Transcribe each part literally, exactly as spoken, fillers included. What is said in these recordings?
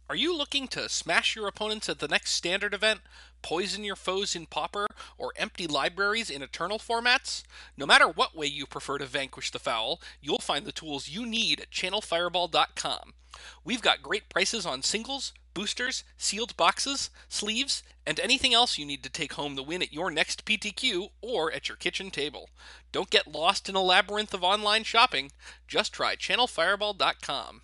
Are you looking to smash your opponents at the next standard event, poison your foes in Pauper, or empty libraries in Eternal formats? No matter what way you prefer to vanquish the foul, you'll find the tools you need at channel fireball dot com. We've got great prices on singles, boosters, sealed boxes, sleeves, and anything else you need to take home the win at your next P T Q or at your kitchen table. Don't get lost in a labyrinth of online shopping. Just try channel fireball dot com.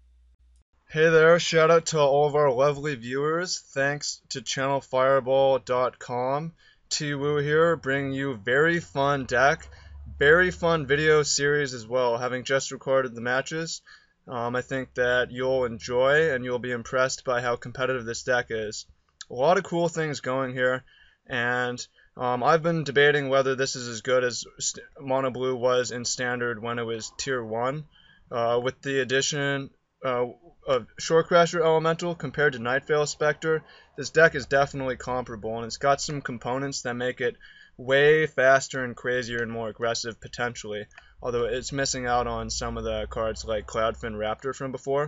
Hey there, shout out to all of our lovely viewers. Thanks to channel fireball dot com. TWoo here, bringing you very fun deck, very fun video series as well, having just recorded the matches. Um, I think that you'll enjoy and you'll be impressed by how competitive this deck is. A lot of cool things going here, and um, I've been debating whether this is as good as Mono Blue was in Standard when it was Tier one. Uh, with the addition uh, of Shore Crasher Elemental compared to Night Veil Spectre, this deck is definitely comparable, and it's got some components that make it way faster and crazier and more aggressive potentially, although it's missing out on some of the cards like Cloudfin Raptor from before.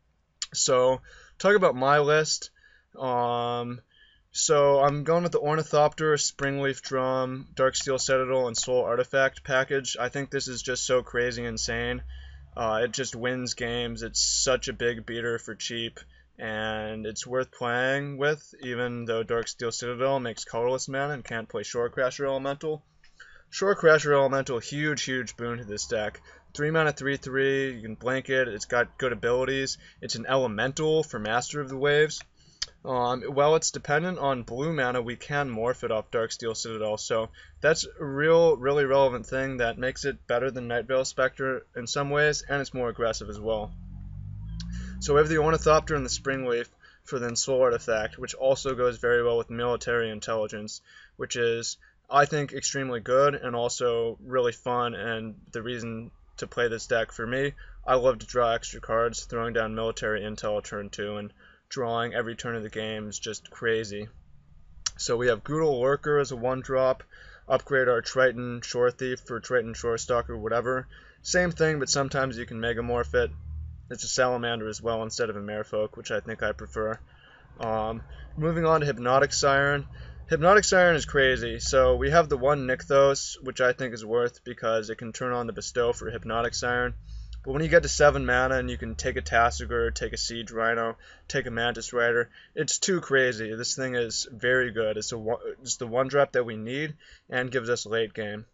So, talk about my list. Um, so I'm going with the Ornithopter, Springleaf Drum, Darksteel Citadel, and Ensoul Artifact package. I think this is just so crazy insane. Uh, it just wins games. It's such a big beater for cheap, and it's worth playing with, even though Darksteel Citadel makes colorless mana and can't play Shore Crasher Elemental. Shore Crasher Elemental, huge, huge boon to this deck. three mana, three three, you can blank it, it's got good abilities. It's an Elemental for Master of the Waves. Um, while it's dependent on blue mana, we can morph it off Darksteel Citadel, so that's a real, really relevant thing that makes it better than Night Veil Spectre in some ways, and it's more aggressive as well. So we have the Ornithopter and the Springleaf for the Ensoul Artifact, which also goes very well with Military Intelligence, which is, I think, extremely good and also really fun, and the reason to play this deck for me. I love to draw extra cards, throwing down Military Intel turn two, and drawing every turn of the game is just crazy. So we have Goodle Lurker as a one drop, upgrade our Triton Shore Thief for Triton Shore Stalker, whatever. Same thing, but sometimes you can Megamorph it. It's a Salamander as well instead of a Merfolk, which I think I prefer. Um, moving on to Hypnotic Siren. Hypnotic Siren is crazy. So we have the one Nykthos, which I think is worth because it can turn on the Bestow for Hypnotic Siren. But when you get to seven mana and you can take a Tassiger, take a Siege Rhino, take a Mantis Rider, it's too crazy. This thing is very good. It's, a, it's the one drop that we need and gives us late game.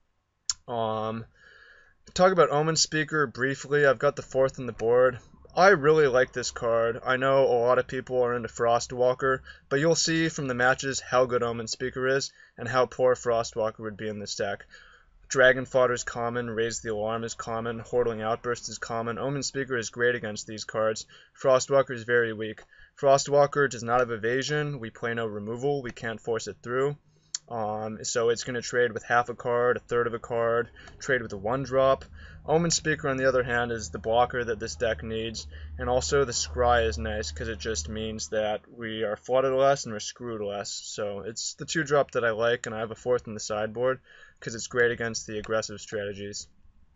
Um, talk about Omen Speaker briefly. I've got the fourth on the board. I really like this card. I know a lot of people are into Frostwalker, but you'll see from the matches how good Omen Speaker is and how poor Frostwalker would be in this deck. Dragon Fodder is common, Raise the Alarm is common, Hordeling Outburst is common. Omen Speaker is great against these cards. Frostwalker is very weak. Frostwalker does not have evasion, we play no removal, we can't force it through. Um, so it's going to trade with half a card, a third of a card, trade with a one drop. Omen Speaker, on the other hand, is the blocker that this deck needs, and also the Scry is nice because it just means that we are flooded less and we're screwed less. So it's the two drop that I like, and I have a fourth in the sideboard because it's great against the aggressive strategies.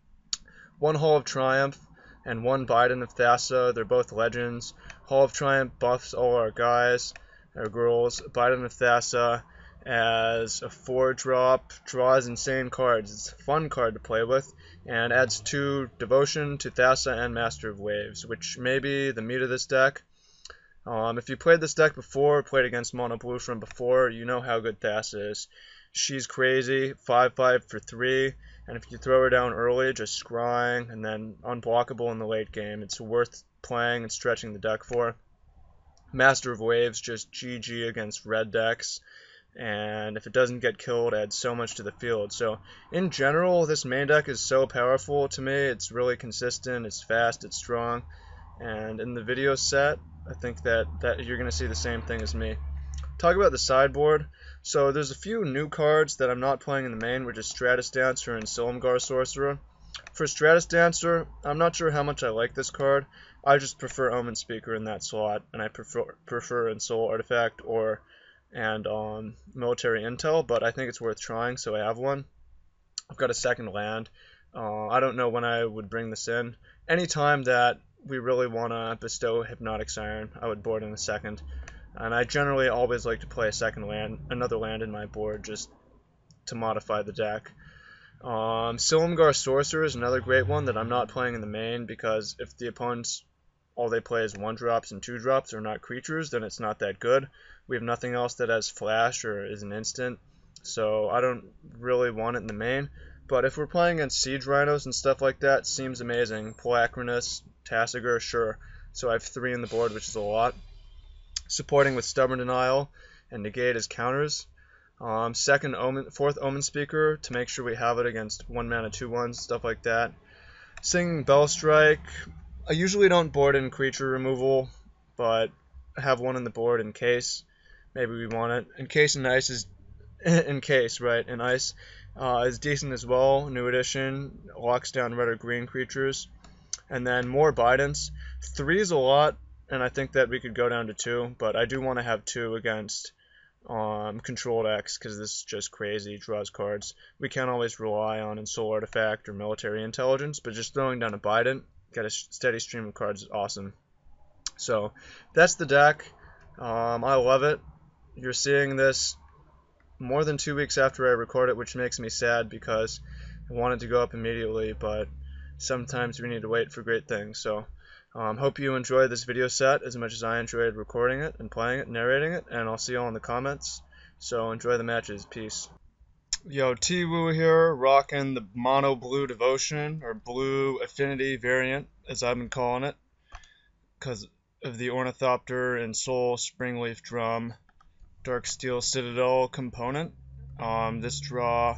One Hall of Triumph and one Biden of Thassa, they're both legends. Hall of Triumph buffs all our guys, our girls. Biden of Thassa as a four drop, draws insane cards. It's a fun card to play with, and adds two Devotion to Thassa and Master of Waves, which may be the meat of this deck. Um, if you played this deck before, played against Mono Blue from before, you know how good Thassa is. She's crazy, five five for three, and if you throw her down early, just scrying, and then unblockable in the late game, it's worth playing and stretching the deck for. Master of Waves, just G G against red decks, and if it doesn't get killed, adds so much to the field. So in general, this main deck is so powerful to me. It's really consistent, it's fast, it's strong, and in the video set, I think that, that you're going to see the same thing as me. Talk about the sideboard. So there's a few new cards that I'm not playing in the main, which is Stratus Dancer and Silumgar Sorcerer. For Stratus Dancer, I'm not sure how much I like this card. I just prefer Omen Speaker in that slot, and I prefer prefer Ensoul Artifact or and um, Military Intel, but I think it's worth trying, so I have one. I've got a second land. Uh, I don't know when I would bring this in. Anytime that we really want to bestow Hypnotic Siren, I would board in a second. And I generally always like to play a second land, another land in my board just to modify the deck. Um, Silumgar Sorcerer is another great one that I'm not playing in the main because if the opponents all they play is one drops and two drops or not creatures, then it's not that good. We have nothing else that has flash or is an instant, so I don't really want it in the main. But if we're playing against Siege Rhinos and stuff like that, seems amazing. Pelacrinus, Tassiger, sure. So I have three in the board, which is a lot. Supporting with Stubborn Denial and Negate as counters. Um, second Omen, fourth Omen Speaker to make sure we have it against one mana two ones, stuff like that. Singing Bell Strike. I usually don't board in creature removal, but I have one in the board in case. Maybe we want it. In case and ice is in case, right? And ice uh, is decent as well. New edition locks down red or green creatures, and then more Bidence. Three is a lot, and I think that we could go down to two, but I do want to have two against um, controlled X because this is just crazy. Draws cards. We can't always rely on Ensoul Artifact or Military Intelligence, but just throwing down a Bident, get a steady stream of cards is awesome. So that's the deck. Um, I love it. You're seeing this more than two weeks after I record it, which makes me sad because I want it to go up immediately, but sometimes we need to wait for great things. So um, hope you enjoyed this video set as much as I enjoyed recording it and playing it, narrating it, and I'll see you all in the comments. So enjoy the matches. Peace. Yo, TWoo here, rocking the mono blue devotion, or blue affinity variant, as I've been calling it, because of the Ornithopter and Soul Springleaf Drum Darksteel Citadel component. Um, this draw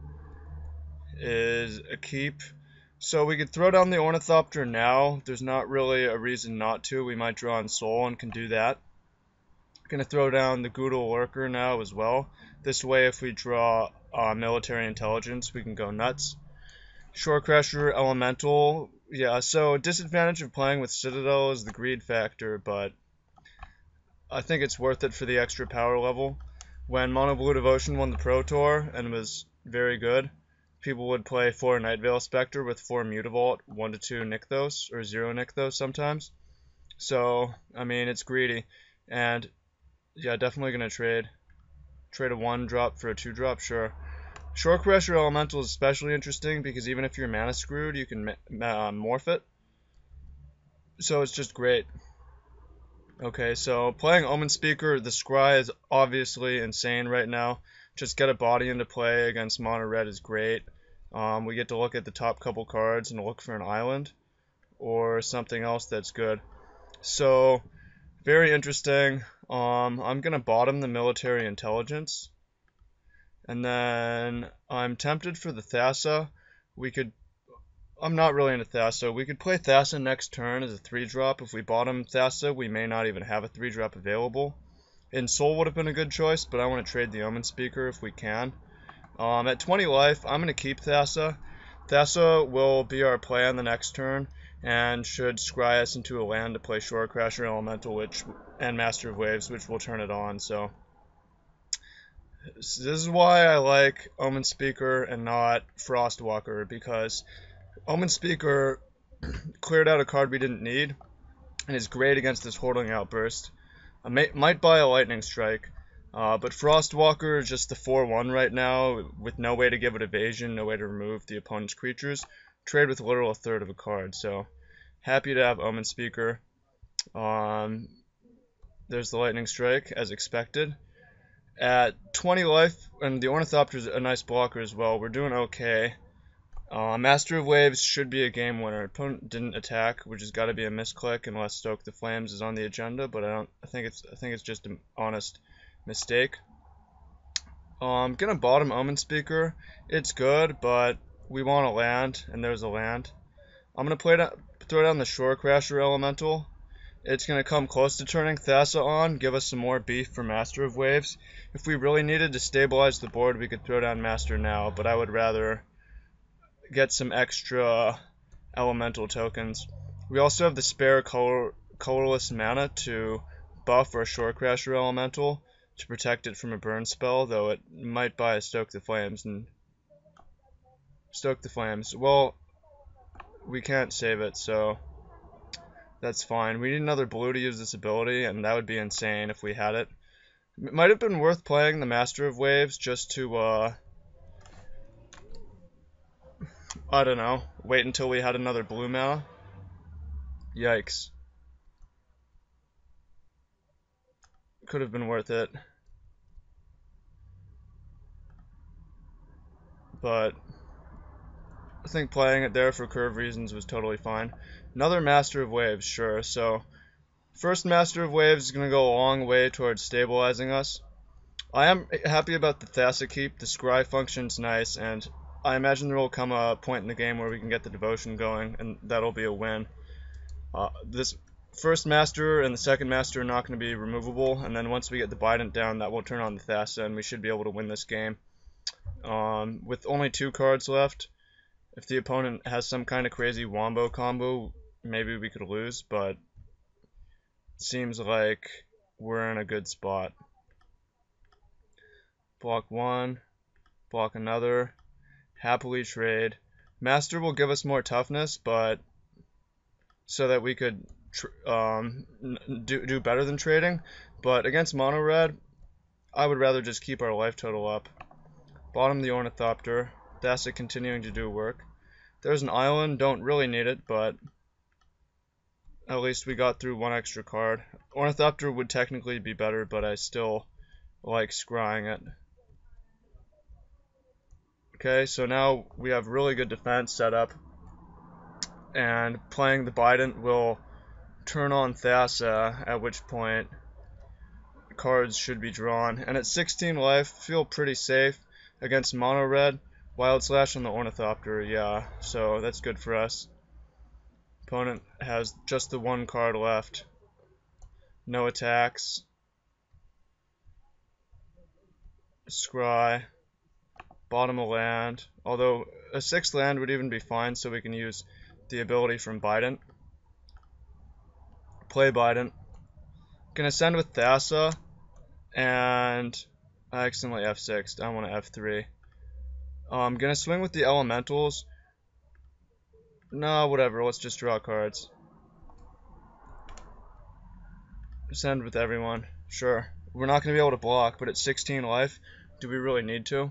is a keep. So we could throw down the Ornithopter now. There's not really a reason not to. We might draw in Soul and can do that. Gonna throw down the Goodle Lurker now as well. This way, if we draw uh, Military Intelligence, we can go nuts. Shorecrasher Elemental. Yeah, so disadvantage of playing with Citadel is the greed factor, but I think it's worth it for the extra power level. When Mono Blue Devotion won the Pro Tour and was very good, people would play four Nightveil Spectre with four Mutavault, one to two Nykthos, or zero Nykthos sometimes. So, I mean, it's greedy. And, yeah, definitely going to trade. Trade a one drop for a two drop, sure. Shorecrasher Elemental is especially interesting because even if you're mana screwed, you can uh, morph it. So it's just great. Okay, so playing Omen Speaker, the Scry is obviously insane right now. Just get a body into play against Mono Red is great. Um, we get to look at the top couple cards and look for an island or something else that's good. So, very interesting. Um, I'm going to bottom the Military Intelligence. And then I'm tempted for the Thassa. We could I'm not really into Thassa. We could play Thassa next turn as a three drop. If we bottom Thassa, we may not even have a three drop available. Ensoul would have been a good choice, but I want to trade the Omen Speaker if we can. Um, at twenty life, I'm going to keep Thassa. Thassa will be our play on the next turn, and should scry us into a land to play Shorecrasher Elemental which, and Master of Waves, which will turn it on. So this is why I like Omen Speaker and not Frostwalker, because Omen Speaker cleared out a card we didn't need, and is great against this Hoarding Outburst. I may, might buy a Lightning Strike, uh, but Frostwalker is just the four one right now, with no way to give it evasion, no way to remove the opponent's creatures. Trade with literal a third of a card, so happy to have Omen Speaker. Um, there's the Lightning Strike, as expected. At twenty life, and the Ornithopter is a nice blocker as well, we're doing okay. Uh, Master of Waves should be a game winner. Opponent didn't attack, which has got to be a misclick unless Stoke the Flames is on the agenda. But I don't. I think it's. I think it's just an honest mistake. Uh, I'm gonna bottom Omen Speaker. It's good, but we want a land, and there's a land. I'm gonna play that. Throw down the Shorecrasher Elemental. It's gonna come close to turning Thassa on, give us some more beef for Master of Waves. If we really needed to stabilize the board, we could throw down Master now, but I would rather get some extra elemental tokens. We also have the spare color, colorless mana to buff our Shorecrasher Elemental to protect it from a burn spell, though it might buy a Stoke the Flames and Stoke the Flames. Well, we can't save it, so That's fine. We need another blue to use this ability, and that would be insane if we had it. It might have been worth playing the Master of Waves just to, uh, I don't know, wait until we had another blue mana. Yikes. Could have been worth it. But I think playing it there for curve reasons was totally fine. Another Master of Waves, sure. So, first Master of Waves is going to go a long way towards stabilizing us. I am happy about the Thassa keep. The scry function's nice, and I imagine there will come a point in the game where we can get the devotion going, and that'll be a win. Uh, this first master and the second master are not going to be removable, and then once we get the Bident down, that will turn on the Thassa, and we should be able to win this game. Um, with only two cards left, if the opponent has some kind of crazy wombo combo, maybe we could lose, but it seems like we're in a good spot. Block one, block another, happily trade. Master will give us more toughness, but so that we could um, do, do better than trading. But against mono red, I would rather just keep our life total up. Bottom the Ornithopter. Thassa continuing to do work. There's an island, don't really need it, but at least we got through one extra card. Ornithopter would technically be better, but I still like scrying it. Okay, so now we have really good defense set up, and playing the Bident will turn on Thassa, at which point cards should be drawn. And at sixteen life, feel pretty safe against mono red. Wild Slash on the Ornithopter, yeah, so that's good for us. Opponent has just the one card left. No attacks. Scry. Bottom of land. Although a sixth land would even be fine, so we can use the ability from Bident. Play Bident. Gonna send with Thassa, and I accidentally F six'd. I want to F three. I'm gonna swing with the elementals. No, whatever. Let's just draw cards. Send with everyone. Sure. We're not gonna be able to block, but at sixteen life, do we really need to?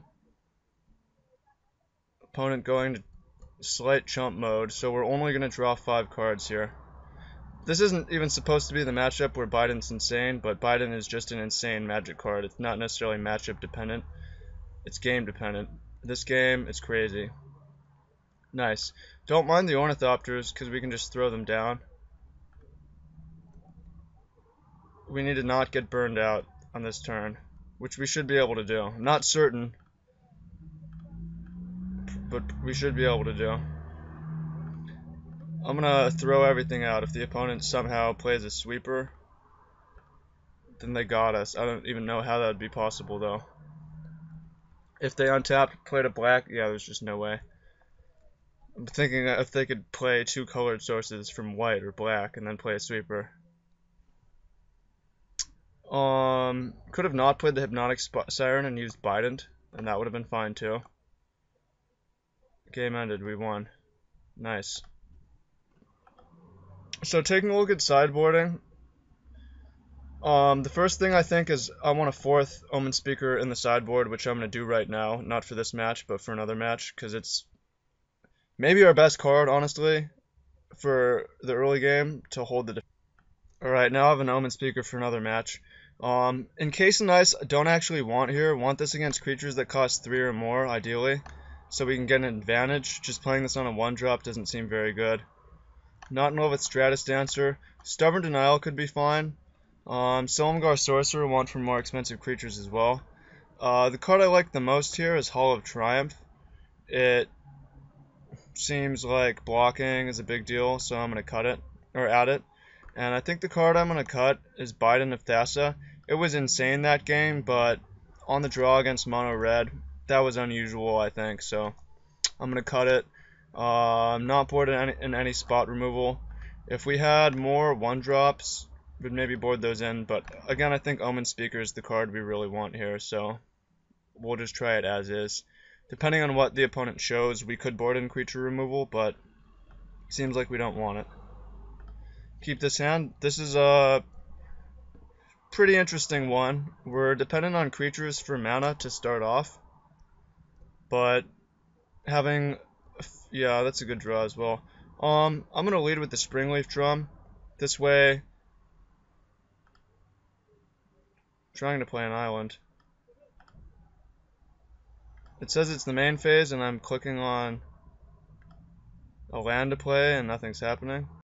Opponent going to slight chump mode, so we're only gonna draw five cards here. This isn't even supposed to be the matchup where Bident's insane, but Bident is just an insane magic card. It's not necessarily matchup dependent. It's game dependent. This game, it's crazy. Nice. Don't mind the Ornithopters, because we can just throw them down. We need to not get burned out on this turn, which we should be able to do. I'm not certain, but we should be able to do. I'm gonna throw everything out. If the opponent somehow plays a sweeper, then they got us. I don't even know how that would be possible, though. If they untapped, played a black, yeah, there's just no way. I'm thinking if they could play two colored sources from white or black and then play a sweeper. Um, could have not played the Hypnotic Siren and used Bident, and that would have been fine too. Game ended, we won. Nice. So taking a look at sideboarding, um, the first thing I think is I want a fourth Omen Speaker in the sideboard, which I'm going to do right now. Not for this match, but for another match, because it's maybe our best card, honestly, for the early game to hold the. Alright, now I have an Omen Speaker for another match. Um, Encase and Ice, I don't actually want here. I want this against creatures that cost three or more, ideally, so we can get an advantage. Just playing this on a one drop doesn't seem very good. Not in love with Stratus Dancer. Stubborn Denial could be fine. Um, Silumgar Sorcerer, want for more expensive creatures as well. Uh, the card I like the most here is Hall of Triumph. It seems like blocking is a big deal, so I'm going to cut it, or add it. And I think the card I'm going to cut is Bident of Thassa. It was insane that game, but on the draw against mono red, that was unusual, I think, so I'm going to cut it. Uh, I'm not bored in any, in any spot removal. If we had more one-drops, we'd maybe board those in, but again, I think Omen Speaker is the card we really want here, so we'll just try it as is. Depending on what the opponent shows, we could board in creature removal, but it seems like we don't want it. keep this hand. This is a pretty interesting one. We're dependent on creatures for mana to start off, but having, yeah, that's a good draw as well. Um, I'm gonna lead with the Springleaf Drum. This way, trying to play an island. It says it's the main phase, and I'm clicking on a land to play, and nothing's happening.